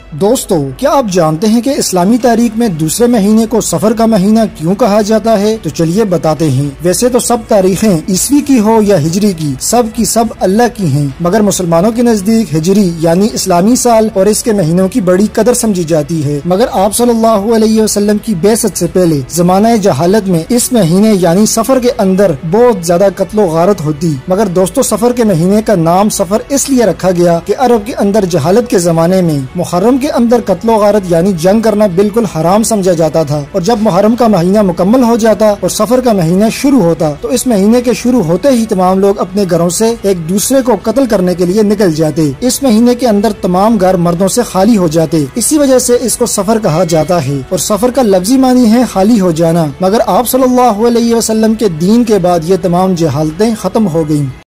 दोस्तों, क्या आप जानते हैं कि इस्लामी तारीख में दूसरे महीने को सफर का महीना क्यों कहा जाता है? तो चलिए बताते हैं। वैसे तो सब तारीखें ईसवी की हो या हिजरी की सब अल्लाह की हैं, मगर मुसलमानों के नजदीक हिजरी यानी इस्लामी साल और इसके महीनों की बड़ी कदर समझी जाती है। मगर आप सल्लल्लाहु अलैहि वसल्लम की बेसत से पहले जमाना जहालत में इस महीने यानी सफर के अंदर बहुत ज्यादा कत्लो गारत होती। मगर दोस्तों, सफर के महीने का नाम सफर इसलिए रखा गया कि अरब के अंदर जहालत के जमाने में मुहर्रम के अंदर कत्लो गारत यानी जंग करना बिल्कुल हराम समझा जाता था। और जब मुहर्रम का महीना मुकम्मल हो जाता और सफर का महीना शुरू होता तो इस महीने के शुरू होते ही तमाम लोग अपने घरों से एक दूसरे को कत्ल करने के लिए निकल जाते। इस महीने के अंदर तमाम घर मर्दों से खाली हो जाते। इसी वजह से इसको सफर कहा जाता है। और सफर का लफ्जी मानी है खाली हो जाना। मगर आप सल्लल्लाहु अलैहि वसल्लम के दीन के बाद ये तमाम जहालतें खत्म हो गयी।